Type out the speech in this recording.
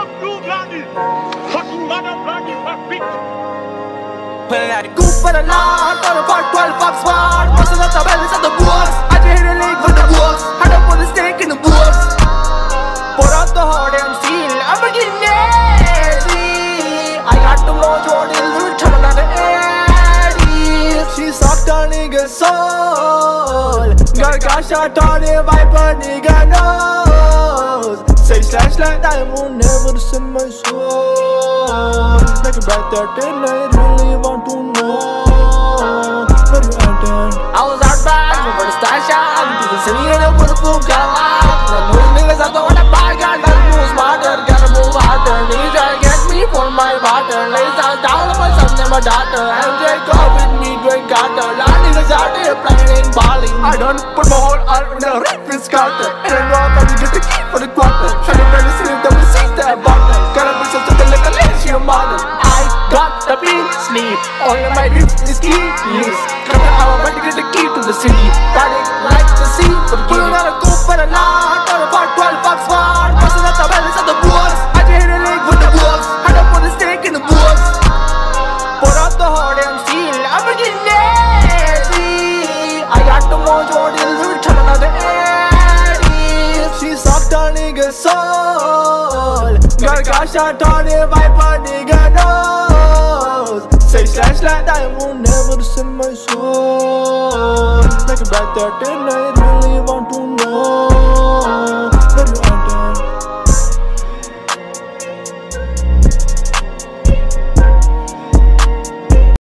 Fuck you, bloody. Fucking mother, bloody, fuck bitch. Pulling out the coupe for the lawn, on the park 12 bucks smart. Busting up the bellies of the books. I just hit a leg with the books. Had to put a stick in the books. Pour out the hard and steel, I'm getting nasty. I got the mojo, they'll turn on the eddies. She sucked a nigga's soul. Got cash out on the viper, nigga knows. Say slash like I will never see my soul. Like a bright 13, I really want to know where you at. I was out back, over the star shot. To the city and I put a book out. I know niggas I don't wanna buy. Gotta move smarter, gotta move harder. Niggas try to get me for my water. Lays out down on my son and my daughter. MJ go with me, Dwayne Carter. A lot of niggas out there playing balling. I don't put my whole arm in a rapist Carter. And I know I'm gonna get the key for the quarter. Try to play the sleep that we see that bottom. Gotta be something like a lazy model. I got the big sleep. All of my dreams is keys. Come here, I'm about to get the key to the city. Party like the sea. Pulling out a coupe for the lot. On the park 12 bucks smart. Busting up the bellies of the books. I just hit a leg with the books. Had to put a stick in the books. Pour out the hard and steel, I'm getting nasty. I got the mojo, they'll turn on the eddies. She sucked a nigga's soul. Got cash out on the viper, nigga knows. Say slash like I will never see my soul. Like a bright 13, I really want to know.